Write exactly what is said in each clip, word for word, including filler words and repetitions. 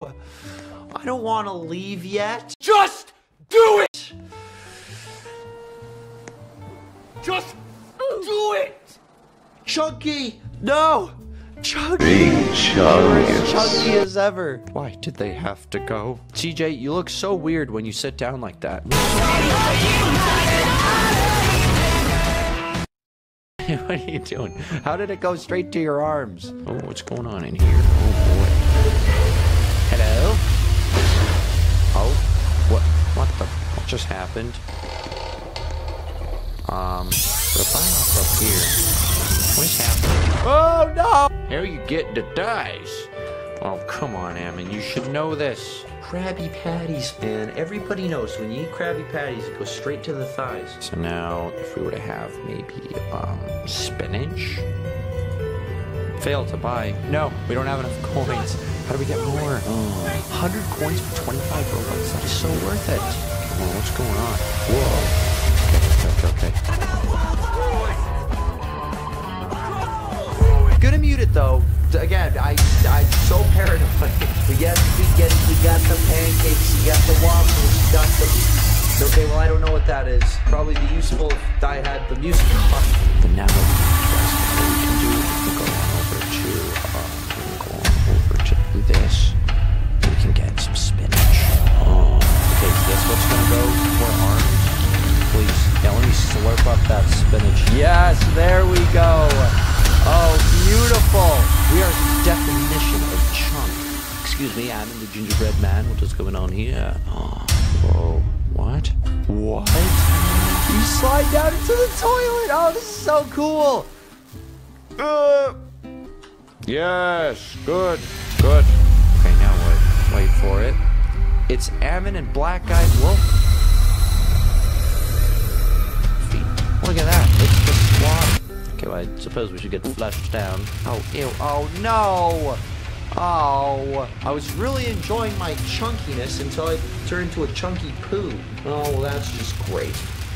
I don't want to leave yet. Just do it! Just do it! Chunky! No! Chunky! Big chunky. As chunky as ever. Why did they have to go? C J, you look so weird when you sit down like that. What are you doing? How did it go straight to your arms? Oh, what's going on in here? Oh boy. Hello? Oh, what? What the? What just happened? Um, if I'm up here, what is happening? Oh no! How you getting the dice? Oh, come on, Ammon, you should know this. Krabby Patties, man. Everybody knows when you eat Krabby Patties, it goes straight to the thighs. So now, if we were to have maybe, um, spinach? Fail to buy. No, we don't have enough coins. How do we get more? Oh, one hundred coins for twenty-five Robux. That is so worth it. Oh, what's going on? Whoa. Okay, okay, okay. Gonna mute it though. Again, I, I'm so paranoid. We got the spaghetti, we got the pancakes, we got the waffles, we got the... Okay, well, I don't know what that is. Probably be useful if I had the music on. But now, guys, what we can do, we can go on over to, uh, we can go on over to this. We can get some spinach. Oh, okay, so guess what's gonna go for arms? Please, yeah, let me slurp up that spinach. Yes, there we go. Oh, beautiful! We are the definition of chunk. Excuse me, I'm in the gingerbread man. What is going on here? Oh, whoa. What? What? You slide down into the toilet! Oh, this is so cool! Uh, yes, good, good. Okay, now what? Wait for it. It's Ammon and Black Eyed Wolf. Feet. Look at that. It's the squad. Okay, well, I suppose we should get flushed down. Oh, ew. Oh, no! Oh, I was really enjoying my chunkiness until I turned into a chunky poo. Oh, well, that's just great.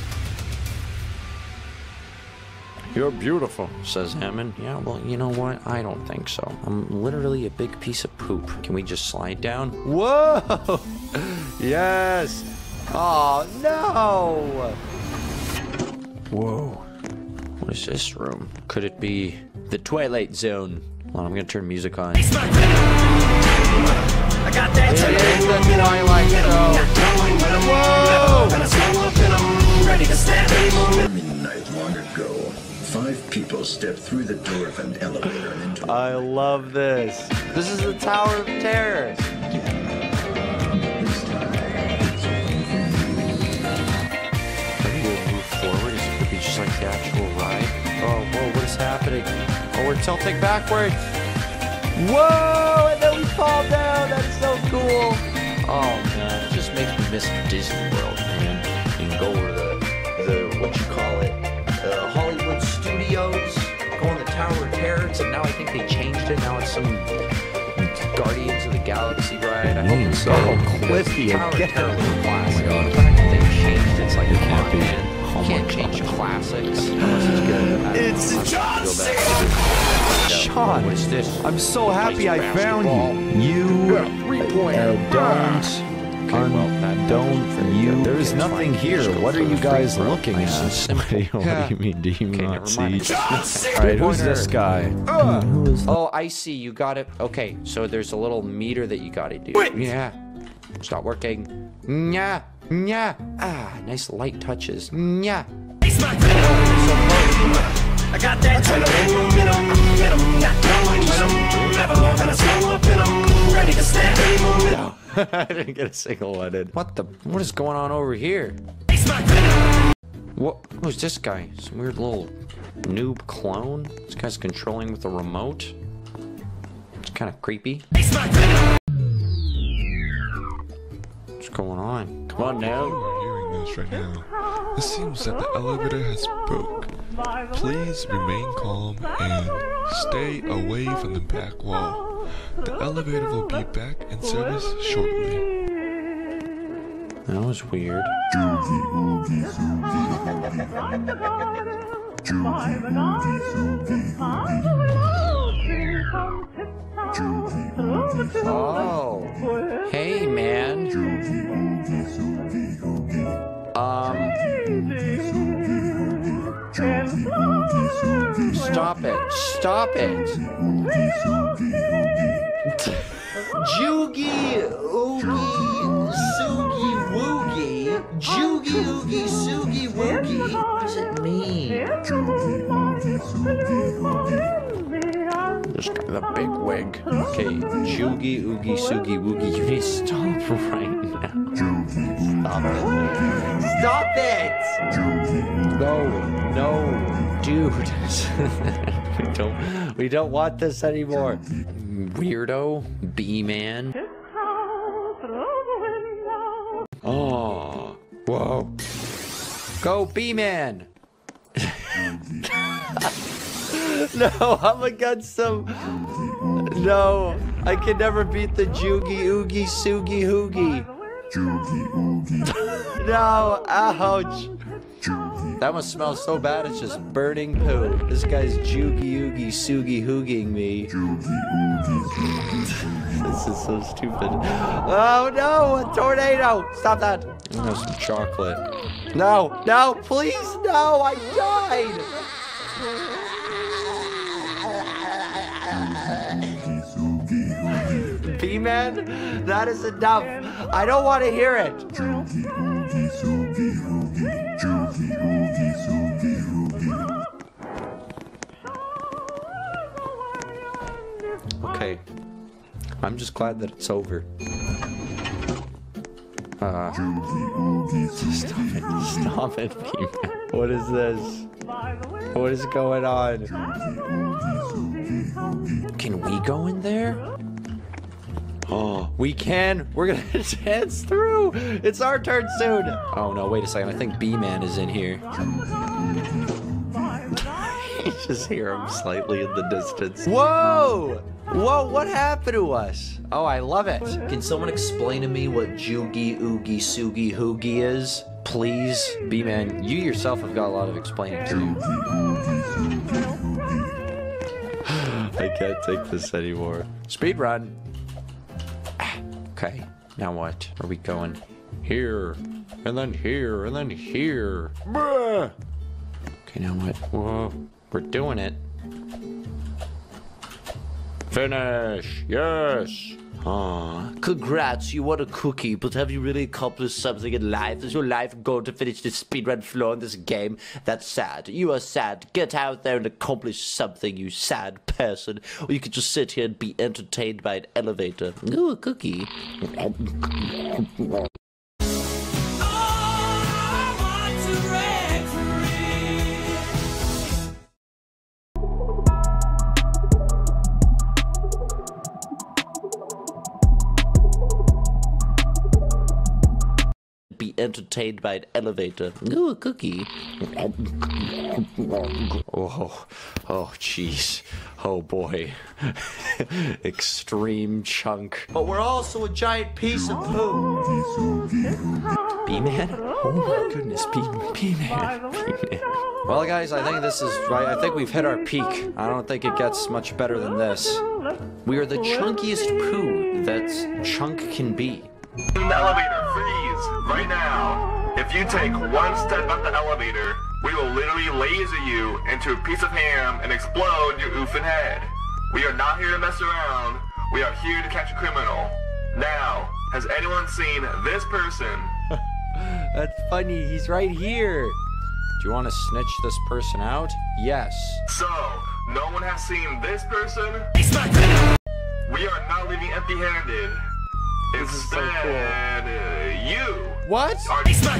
You're beautiful, says Hammond. Yeah, well, you know what? I don't think so. I'm literally a big piece of poop. Can we just slide down? Whoa! Yes! Oh, no! Whoa. What is this room? Could it be the Twilight Zone? Hold on, I'm gonna turn music on. I got that. It is the Twilight Zone. Whoa! Midnight long ago, five people stepped through the door of an elevator and into. I love this. This is the Tower of Terror. Just like the actual ride. Oh, whoa, what is happening? Oh, we're tilting backwards. Whoa, and then we fall down. That's so cool. Oh, man, it just makes me miss Disney World, man. You can go over the, the what you call it, the Hollywood Studios, go on the Tower of Terror, and now I think they changed it. Now it's some Guardians of the Galaxy ride. I hope it's so. Oh, Cliffy Tower of again. Terror was classic. Oh my God. The fact that they changed it's like, It come can't on, be. man. Oh Can't my change God. classics unless it's good. It's John Cena! Sean, what is this? I'm so happy I Nice found basketball. you. You Yeah, three-pointer. uh, don't. Okay, Un- well, that- don't very you? good. There is Okay, nothing fine. here. Just go What for are the you free guys throw. looking Nice and at? simple. What do you, what Yeah. do you mean? Do you Okay, not never see? mind. Alright, who's this guy? Who is Oh, I see. You got it. Okay, so there's a little meter that you gotta do. Yeah. It's not working. Nya. Nya. Ah, nice light touches. Nya. I got that adrenaline in 'em, in 'em, not knowing when I'm never gonna slow up in 'em, ready to stand any moment. I didn't get a single one in. What the? What is going on over here? What? Who's this guy? Some weird little noob clone? This guy's controlling with a remote? It's kind of creepy. What's going on? Come on now. You are hearing this right now. It seems that the elevator has broke. Please remain calm and stay away from the back wall. The elevator will be back in service shortly. That was weird. Joogie, oogie, zoogie, oogie. Joogie, oogie, zoogie, oogie. Joogie, oogie, zoogie. Oh. Hey, man. Um. Stop it. Stop it. Joogie Oogie Sugi Woogie. Joogie Oogie Sugi Woogie. What does it mean? This guy, the big wig. Okay, Joogie Oogie Sugi Woogie. You need to stop right now. Stop it. Stop it. No, no, dude. we don't. We don't want this anymore. Weirdo, B-man. Oh, whoa. Go, B-man. No, I'm against them. No, I can never beat the Joogie Oogie Sugi Hoogie. No, ouch. That must smell so bad, it's just burning poo. This guy's Joogie Oogie Sugi Hooging me. This is so stupid. Oh no, a tornado! Stop that. Oh, some chocolate. No, no, please, no, I died! B-man, that is enough. I don't want to hear it. Okay. I'm just glad that it's over. Uh, stop it. Stop it, B-man. What is this? What is going on? Can we go in there? Oh, we can. We're gonna dance through. It's our turn soon. Oh no, wait a second. I think B-man is in here. You just hear him slightly in the distance. Whoa! Whoa, what happened to us? Oh, I love it. Can someone explain to me what Joogie Oogie Sugi Hoogie is? Please? B-man, you yourself have got a lot of explaining to do. I can't take this anymore. Speed run. Okay, now what? Are we going here, and then here, and then here? Bruh. Okay, now what? Whoa, we're doing it. Finish, yes. Aw, congrats, you want a cookie, but have you really accomplished something in life? Is your life goal to finish this speedrun floor in this game? That's sad. You are sad. Get out there and accomplish something, you sad person. Or you could just sit here and be entertained by an elevator. Ooh, a cookie. Be entertained by an elevator. Ooh, a cookie. Oh, oh, jeez. Oh, boy. Extreme chunk. But we're also a giant piece of poo. B-man? Oh, my goodness. B-man. B-man. Well, guys, I think this is right. I think we've hit our peak. I don't think it gets much better than this. We are the chunkiest poo that chunk can be. In the elevator, freeze, right now. If you take one step up the elevator, we will literally laser you into a piece of ham and explode your oofing head. We are not here to mess around. We are here to catch a criminal. Now, has anyone seen this person? That's funny, he's right here. Do you want to snitch this person out? Yes. So, no one has seen this person? We are not leaving empty-handed. This is so Instead, cool. uh, you What? are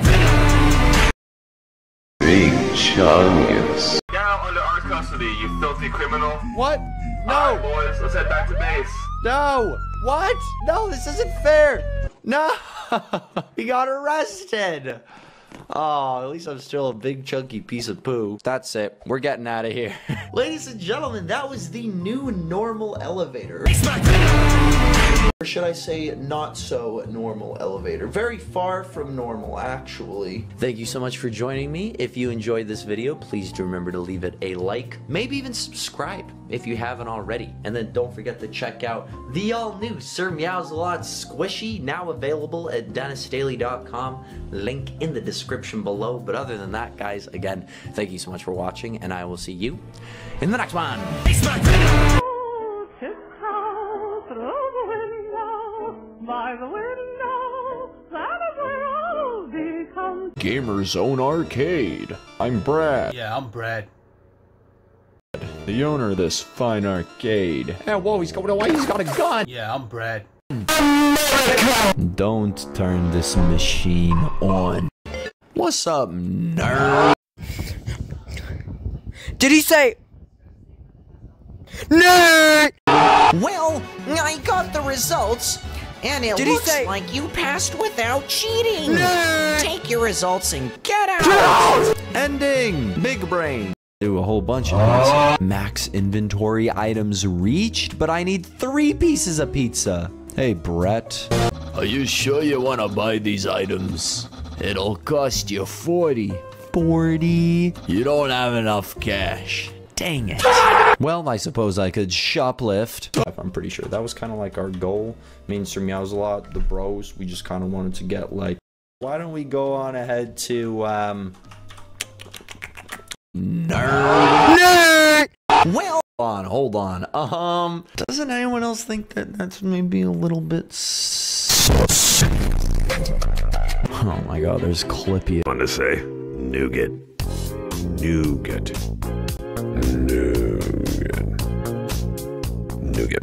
Big Chungus. now under our custody, you filthy criminal. What? No! Alright, boys, let's head back to base. No! What? No, this isn't fair! No! He got arrested! Oh, at least I'm still a big chunky piece of poo. That's it. We're getting out of here. Ladies and gentlemen, that was the new normal elevator. Or should I say not so normal elevator. Very far from normal, actually. Thank you so much for joining me. If you enjoyed this video, please do remember to leave it a like, maybe even subscribe if you haven't already. And then don't forget to check out the all-new Sir Meowsalot Squishy, now available at dennis daily dot com. Link in the description below. But other than that, guys, again, thank you so much for watching, and I will see you in the next one. By the window, that is where all becomes Gamer Zone Arcade. I'm Brad. Yeah, I'm Brad. The owner of this fine arcade. Yeah, whoa, he's going away. He's got a gun. Yeah, I'm Brad. Don't turn this machine on. What's up, nerd? Did he say nerd? Well, I got the results, and it Did looks say, like you passed without cheating. Nerd. Take your results and get out. Get out! Ending. Big brain. Do a whole bunch of these. Max inventory items reached, but I need three pieces of pizza. Hey, Brett. Are you sure you want to buy these items? It'll cost you forty. forty? You don't have enough cash. Dang it. Well, I suppose I could shoplift. I'm pretty sure that was kind of like our goal. Me and Sir Meowsalot, the bros, we just kind of wanted to get like... Why don't we go on ahead to, um... Nerd. Nerd. Well, hold on, hold on. Um, doesn't anyone else think that that's maybe a little bit... Oh my god, there's Clippy. I want to say nougat. Nougat. Nougat. Nougat.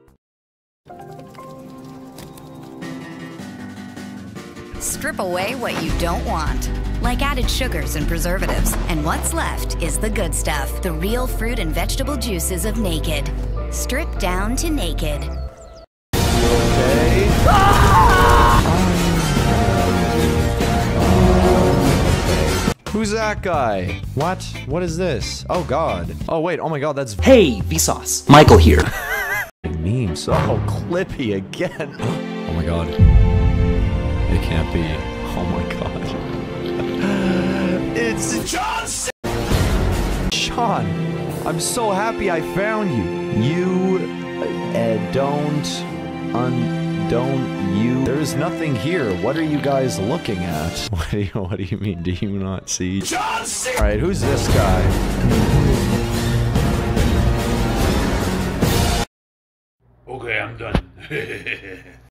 Strip away what you don't want, like added sugars and preservatives. And what's left is the good stuff, the real fruit and vegetable juices of Naked. Stripped down to naked. Okay. Who's that guy? What? What is this? Oh god. Oh wait, oh my god, that's- Hey, Vsauce. Michael here. Memes. Oh, Clippy again. Oh my god. It can't be. Oh my god. It's John. Sean, I'm so happy I found you. You uh, don't un don't you there is nothing here. What are you guys looking at? What do you what do you mean? Do you not see? John. Alright, who's this guy? Okay, I'm done.